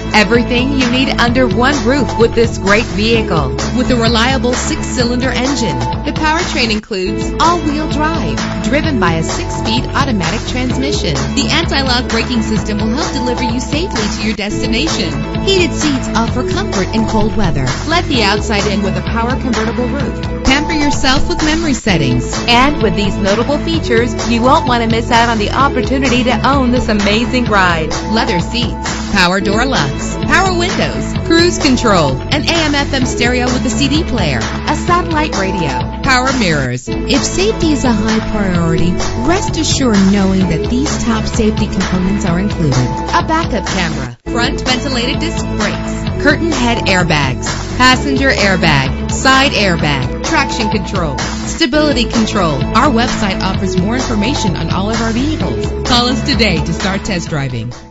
Everything you need under one roof with this great vehicle. With a reliable 6-cylinder engine, the powertrain includes all-wheel drive, driven by a 6-speed automatic transmission. The anti-lock braking system will help deliver you safely to your destination. Heated seats offer comfort in cold weather. Let the outside in with a power convertible roof. Pamper yourself with memory settings. And with these notable features, you won't want to miss out on the opportunity to own this amazing ride. Leather seats, power door locks, power windows, cruise control, an AM/FM stereo with a CD player, a satellite radio, power mirrors. If safety is a high priority, rest assured knowing that these top safety components are included. A backup camera, front ventilated disc brakes, curtain head airbags, passenger airbag, side airbag, traction control, stability control. Our website offers more information on all of our vehicles. Call us today to start test driving.